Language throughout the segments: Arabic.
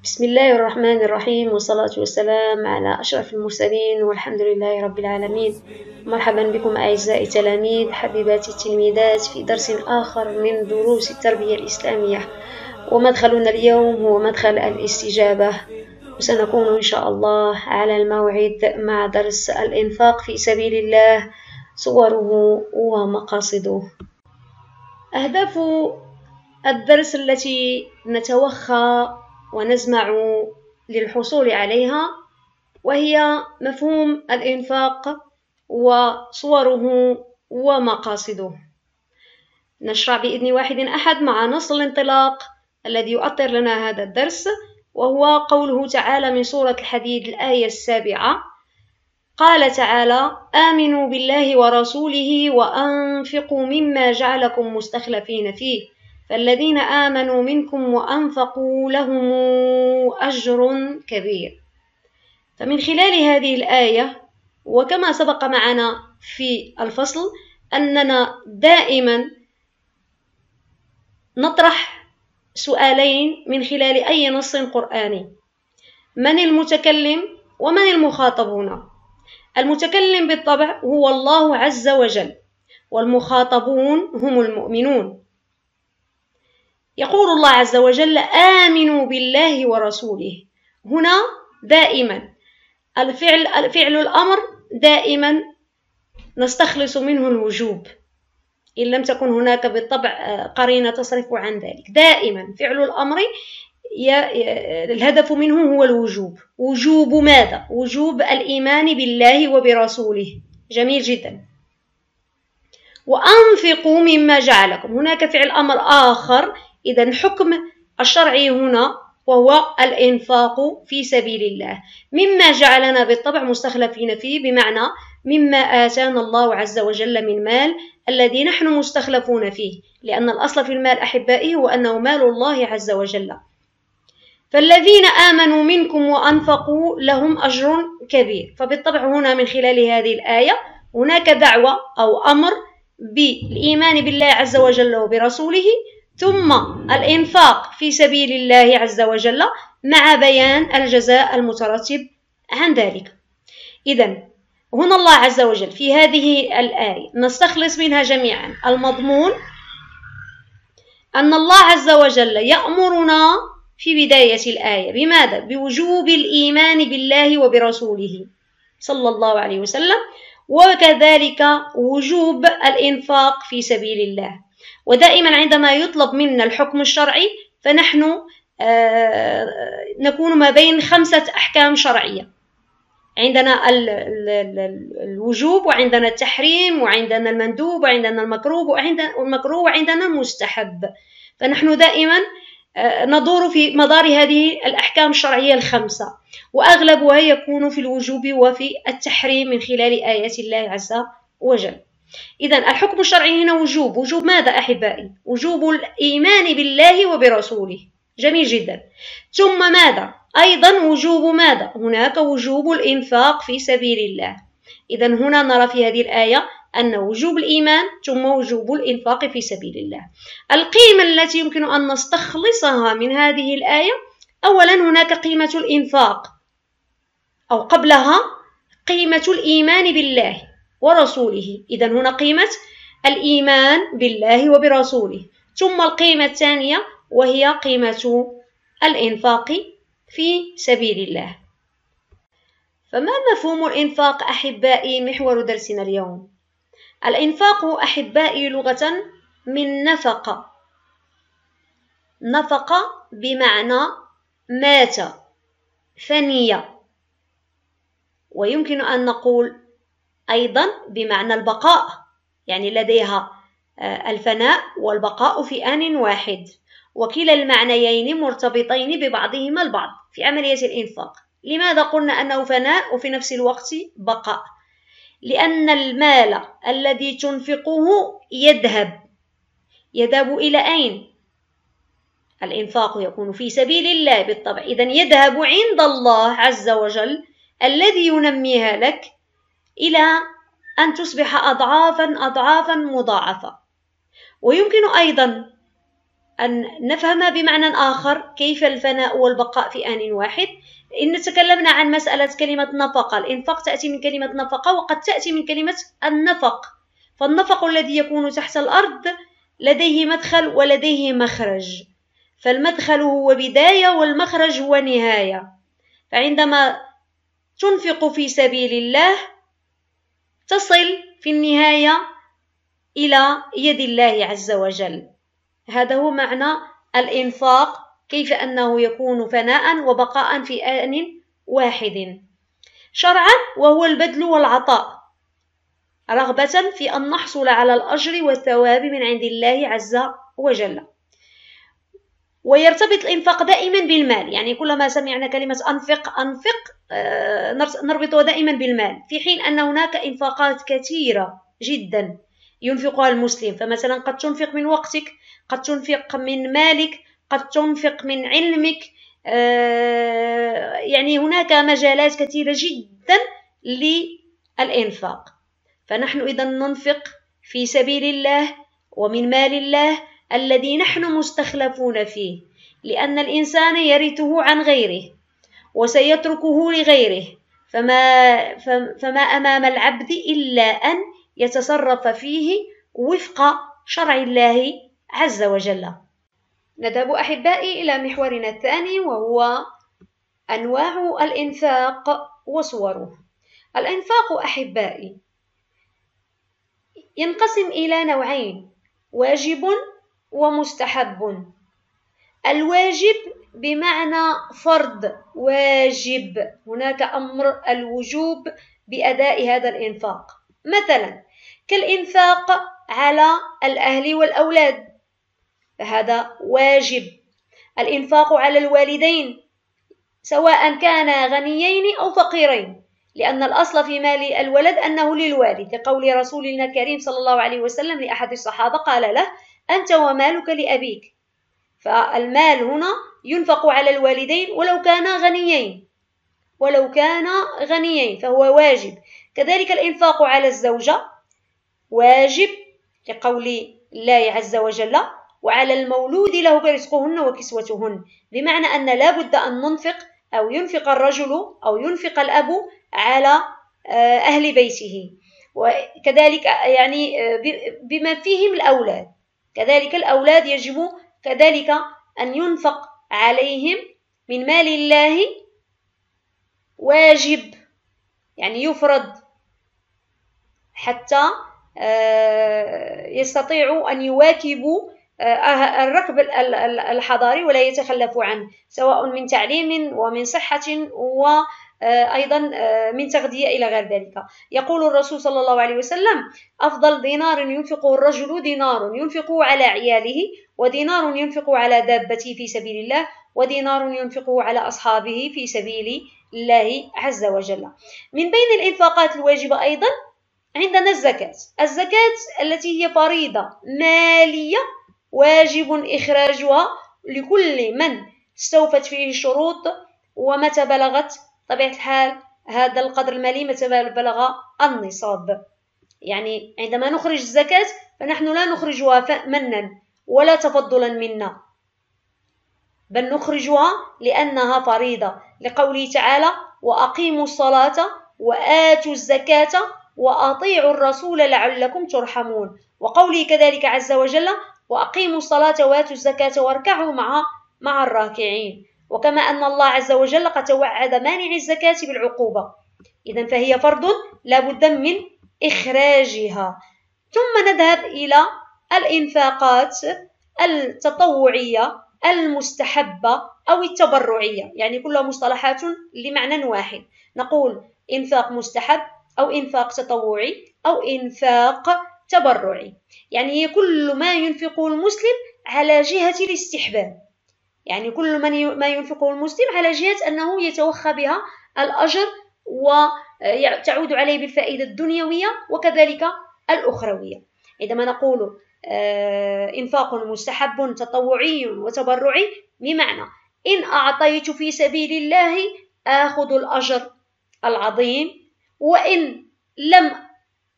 بسم الله الرحمن الرحيم، والصلاة والسلام على أشرف المرسلين، والحمد لله رب العالمين. مرحبا بكم أعزائي التلاميذ، حبيباتي التلميذات، في درس آخر من دروس التربية الإسلامية. ومدخلنا اليوم هو مدخل الاستجابة، وسنكون إن شاء الله على الموعد مع درس الإنفاق في سبيل الله، صوره ومقاصده. أهداف الدرس التي نتوخى ونزمع للحصول عليها، وهي مفهوم الإنفاق وصوره ومقاصده. نشرع بإذن واحد أحد مع نص الانطلاق الذي يؤطر لنا هذا الدرس، وهو قوله تعالى من سورة الحديد الآية 7. قال تعالى: آمنوا بالله ورسوله وأنفقوا مما جعلكم مستخلفين فيه، فالذين آمنوا منكم وأنفقوا لهم أجر كبير. فمن خلال هذه الآية، وكما سبق معنا في الفصل، أننا دائما نطرح سؤالين من خلال أي نص قرآني: من المتكلم ومن المخاطب هنا؟ المتكلم بالطبع هو الله عز وجل، والمخاطبون هم المؤمنون. يقول الله عز وجل: آمنوا بالله ورسوله. هنا دائما فعل الأمر دائما نستخلص منه الوجوب، إن لم تكن هناك بالطبع قرينة تصرف عن ذلك. دائما فعل الأمر الهدف منه هو الوجوب. وجوب ماذا؟ وجوب الإيمان بالله وبرسوله. جميل جدا. وأنفقوا مما جعلكم، هناك فعل أمر آخر. إذن حكم الشرعي هنا وهو الإنفاق في سبيل الله، مما جعلنا بالطبع مستخلفين فيه، بمعنى مما آتانا الله عز وجل من مال الذي نحن مستخلفون فيه، لأن الأصل في المال أحبائي هو أنه مال الله عز وجل. فالذين آمنوا منكم وأنفقوا لهم أجر كبير. فبالطبع هنا من خلال هذه الآية هناك دعوة أو أمر بالإيمان بالله عز وجل وبرسوله، ثم الإنفاق في سبيل الله عز وجل، مع بيان الجزاء المترتب عن ذلك. إذن هنا الله عز وجل في هذه الآية نستخلص منها جميعا المضمون أن الله عز وجل يأمرنا في بداية الآية بماذا؟ بوجوب الإيمان بالله وبرسوله صلى الله عليه وسلم، وكذلك وجوب الإنفاق في سبيل الله. ودائما عندما يطلب منا الحكم الشرعي فنحن نكون ما بين 5 أحكام شرعية. عندنا الوجوب، وعندنا التحريم، وعندنا المندوب، وعندنا المكروه، وعندنا المستحب. فنحن دائما ندور في مدار هذه الأحكام الشرعية 5، وأغلبها يكون في الوجوب وفي التحريم من خلال آيات الله عز وجل. إذن الحكم الشرعي هنا وجوب ماذا أحبائي؟ وجوب الإيمان بالله وبرسوله. جميل جدا. ثم ماذا؟ أيضا وجوب ماذا؟ هناك وجوب الإنفاق في سبيل الله. إذن هنا نرى في هذه الآية أن وجوب الإيمان ثم وجوب الإنفاق في سبيل الله. القيمة التي يمكن أن نستخلصها من هذه الآية: أولا هناك قيمة الإنفاق، أو قبلها قيمة الإيمان بالله ورسوله. إذن هنا قيمة الإيمان بالله وبرسوله، ثم القيمة الثانية وهي قيمة الإنفاق في سبيل الله. فما مفهوم الإنفاق أحبائي؟ محور درسنا اليوم. الإنفاق أحبائي لغة من نفق بمعنى مات، فني، ويمكن أن نقول أيضا بمعنى البقاء، يعني لديها الفناء والبقاء في آن واحد، وكلا المعنيين مرتبطين ببعضهما البعض في عملية الإنفاق. لماذا قلنا أنه فناء وفي نفس الوقت بقاء؟ لأن المال الذي تنفقه يذهب إلى أين؟ الإنفاق يكون في سبيل الله بالطبع. إذن يذهب عند الله عز وجل الذي ينميها لك إلى أن تصبح أضعافا مضاعفة. ويمكن أيضا أن نفهم بمعنى آخر كيف الفناء والبقاء في آن واحد. إن تكلمنا عن مسألة كلمة نفقة، الإنفاق تأتي من كلمة نفقة وقد تأتي من كلمة النفق، فالنفق الذي يكون تحت الأرض لديه مدخل ولديه مخرج، فالمدخل هو بداية والمخرج هو نهاية. فعندما تنفق في سبيل الله تصل في النهاية إلى يد الله عز وجل. هذا هو معنى الإنفاق، كيف أنه يكون فناء وبقاء في آن واحد. شرعا وهو البذل والعطاء رغبة في أن نحصل على الأجر والثواب من عند الله عز وجل. ويرتبط الإنفاق دائما بالمال، يعني كلما سمعنا كلمة أنفق نربطها دائما بالمال، في حين أن هناك إنفاقات كثيرة جدا ينفقها المسلم. فمثلا قد تنفق من وقتك، قد تنفق من مالك، قد تنفق من علمك، يعني هناك مجالات كثيرة جدا للإنفاق. فنحن إذا ننفق في سبيل الله ومن مال الله الذي نحن مستخلفون فيه، لأن الإنسان يرثه عن غيره وسيتركه لغيره، فما أمام العبد إلا أن يتصرف فيه وفق شرع الله عز وجل. نذهب أحبائي إلى محورنا الثاني، وهو أنواع الإنفاق وصوره. الإنفاق أحبائي ينقسم إلى نوعين: واجب ومستحب. الواجب بمعنى فرض، واجب، هناك أمر الوجوب بأداء هذا الإنفاق، مثلا كالإنفاق على الأهل والأولاد، فهذا واجب. الإنفاق على الوالدين سواء كانا غنيين أو فقيرين، لأن الأصل في مال الولد أنه للوالد، لقول رسولنا الكريم صلى الله عليه وسلم لأحد الصحابة قال له: أنت ومالك لأبيك. فالمال هنا ينفق على الوالدين ولو كان غنيين فهو واجب. كذلك الإنفاق على الزوجة واجب لقول الله عز وجل: وعلى المولود له رزقهن وكسوتهن، بمعنى أن لا بد أن ننفق، أو ينفق الرجل أو ينفق الأب على أهل بيته. وكذلك يعني بما فيهم الأولاد، كذلك الأولاد يجب كذلك أن ينفق عليهم من مال الله واجب، يعني يفرض حتى يستطيعوا أن يواكبوا الركب الحضاري ولا يتخلفوا عنه، سواء من تعليم ومن صحة وأيضا من تغذية إلى غير ذلك. يقول الرسول صلى الله عليه وسلم: أفضل دينار ينفقه الرجل دينار ينفقه على عياله، ودينار ينفقه على دابته في سبيل الله، ودينار ينفقه على أصحابه في سبيل الله عز وجل. من بين الإنفاقات الواجبة أيضا عندنا الزكاة التي هي فريضة مالية واجب إخراجها لكل من استوفت فيه الشروط، ومتى بلغت طبيعة الحال هذا القدر المالي متى بلغ النصاب. يعني عندما نخرج الزكاة فنحن لا نخرجها منا ولا تفضلا منا، بل نخرجها لأنها فريضة، لقوله تعالى: وأقيموا الصلاة وآتوا الزكاة وأطيعوا الرسول لعلكم ترحمون، وقوله كذلك عز وجل: وأقيموا الصلاة وآتوا الزكاة واركعوا مع الراكعين. وكما أن الله عز وجل قد توعد مانع الزكاة بالعقوبة، إذن فهي فرض لا بد من إخراجها. ثم نذهب إلى الإنفاقات التطوعية المستحبة أو التبرعية، يعني كلها مصطلحات لمعنى واحد. نقول إنفاق مستحب أو إنفاق تطوعي أو إنفاق تبرعي، يعني هي كل ما ينفقه المسلم على جهة الاستحباب، يعني كل ما ينفقه المسلم على جهة أنه يتوخى بها الأجر وتعود عليه بالفائدة الدنيوية وكذلك الأخروية. عندما نقول إنفاق مستحب تطوعي وتبرعي، بمعنى إن أعطيت في سبيل الله آخذ الأجر العظيم، وإن لم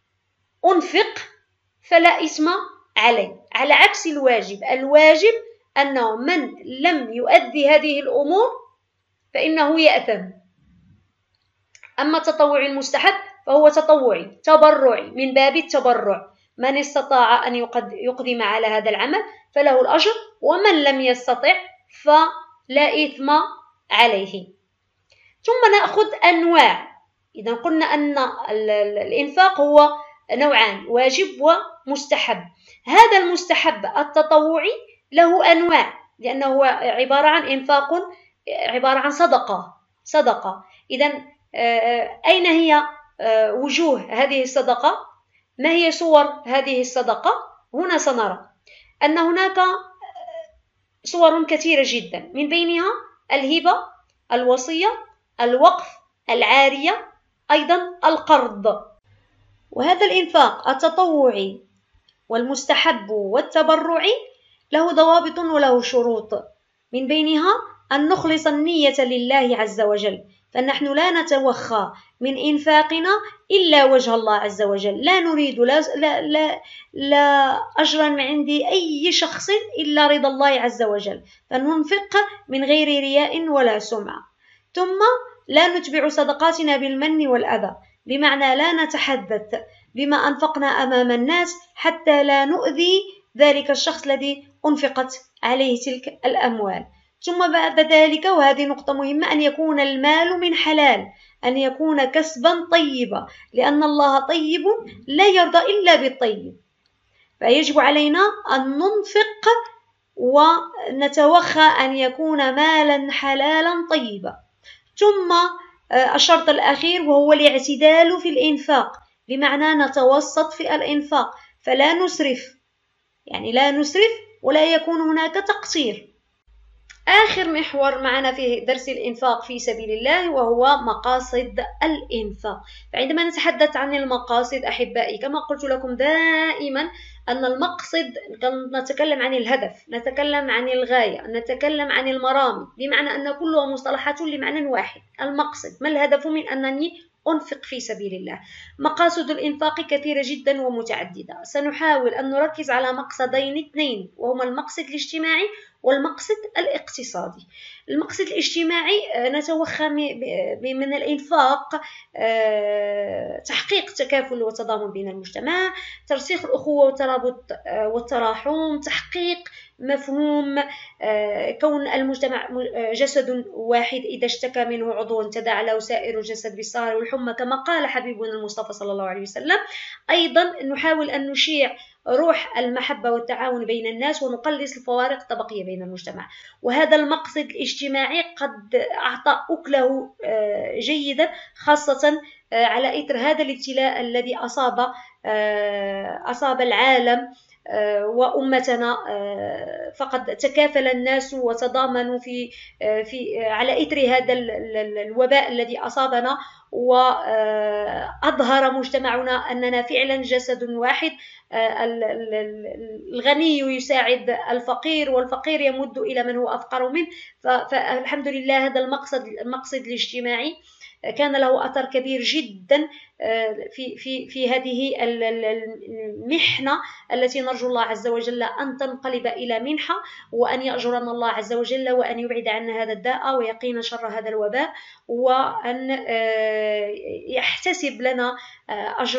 أنفق فلا إثم علي، على عكس الواجب أنه من لم يؤدي هذه الأمور فإنه يأثم. أما التطوع المستحب فهو تطوعي تبرعي من باب التبرع، من استطاع أن يقدم على هذا العمل فله الأجر، ومن لم يستطع فلا إثم عليه. ثم نأخذ أنواع. إذا قلنا أن الإنفاق هو نوعان، واجب ومستحب. هذا المستحب التطوعي له أنواع، لأنه عبارة عن إنفاق، عبارة عن صدقة. إذا أين هي وجوه هذه الصدقة؟ ما هي صور هذه الصدقة؟ هنا سنرى أن هناك صور كثيرة جدا، من بينها الهبة، الوصية، الوقف، العارية، أيضا القرض. وهذا الإنفاق التطوعي والمستحب والتبرعي له ضوابط وله شروط، من بينها أن نخلص النية لله عز وجل، فنحن لا نتوخى من إنفاقنا إلا وجه الله عز وجل، لا نريد لا أجرا من عند أي شخص إلا رضا الله عز وجل، فننفق من غير رياء ولا سمعة. ثم لا نتبع صدقاتنا بالمن والأذى، بمعنى لا نتحدث بما أنفقنا أمام الناس حتى لا نؤذي ذلك الشخص الذي أنفقت عليه تلك الأموال. ثم بعد ذلك، وهذه نقطة مهمة، أن يكون المال من حلال، أن يكون كسبا طيبا، لأن الله طيب لا يرضى إلا بالطيب، فيجب علينا أن ننفق ونتوخى أن يكون مالا حلالا طيبا. ثم الشرط الأخير وهو الاعتدال في الإنفاق، بمعنى نتوسط في الإنفاق، فلا نسرف، يعني لا نسرف ولا يكون هناك تقصير. آخر محور معنا في درس الإنفاق في سبيل الله وهو مقاصد الإنفاق. فعندما نتحدث عن المقاصد أحبائي، كما قلت لكم دائما أن المقصد نتكلم عن الهدف، نتكلم عن الغاية، نتكلم عن المرامي، بمعنى أن كلها مصطلحات لمعنى واحد، المقصد. ما الهدف من أنني أنفق في سبيل الله؟ مقاصد الإنفاق كثيرة جدا ومتعددة، سنحاول أن نركز على مقصدين اثنين، وهما المقصد الاجتماعي والمقصد الاقتصادي. المقصد الاجتماعي نتوخى من الإنفاق تحقيق التكافل والتضامن بين المجتمع، ترسيخ الأخوة والترابط والتراحم، تحقيق مفهوم كون المجتمع جسد واحد، إذا اشتكى منه عضو تداعى له سائر الجسد بالسهر والحمى، كما قال حبيبنا المصطفى صلى الله عليه وسلم. أيضا نحاول أن نشيع روح المحبة والتعاون بين الناس ونقلص الفوارق الطبقية بين المجتمع. وهذا المقصد الاجتماعي قد أعطى أكله جيدا، خاصة على إثر هذا الابتلاء الذي أصاب العالم وأمتنا، فقد تكافل الناس وتضامنوا على إثر هذا الوباء الذي أصابنا، وأظهر مجتمعنا أننا فعلا جسد واحد، الغني يساعد الفقير والفقير يمد إلى من هو أفقر منه. فالحمد لله هذا المقصد الاجتماعي كان له أثر كبير جدا في هذه المحنة التي نرجو الله عز وجل أن تنقلب إلى منحة، وأن يأجرنا الله عز وجل، وأن يبعد عنا هذا الداء ويقينا شر هذا الوباء، وأن يحتسب لنا أجر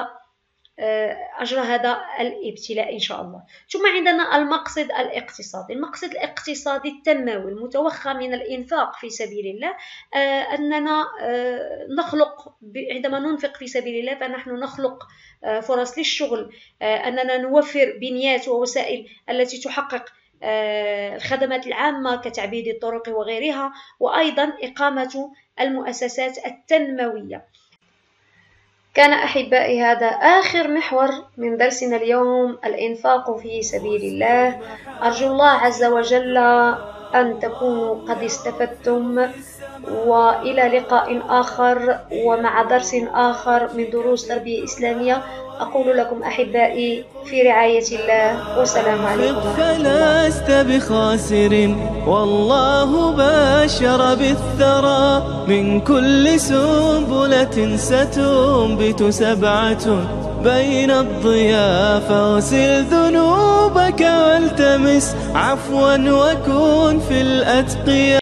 هذا الابتلاء إن شاء الله. ثم عندنا المقصد الاقتصادي. المقصد الاقتصادي التنموي المتوخى من الإنفاق في سبيل الله، أننا نخلق، عندما ننفق في سبيل الله فنحن نخلق فرص للشغل، أننا نوفر بنيات ووسائل التي تحقق الخدمات العامة كتعبيد الطرق وغيرها، وأيضا إقامة المؤسسات التنموية. كان أحبائي هذا آخر محور من درسنا اليوم، الإنفاق في سبيل الله. أرجو الله عز وجل أن تكونوا قد استفدتم، وإلى لقاء آخر ومع درس آخر من دروس تربية إسلامية. أقول لكم أحبائي في رعاية الله، والسلام عليكم. فلست بخاسر، والله باشر بالثرى، من كل سنبلة ستنبت 7 بين الضياء، فاغسل ذنوبك والتمس عفوا وكن في الأتقياء.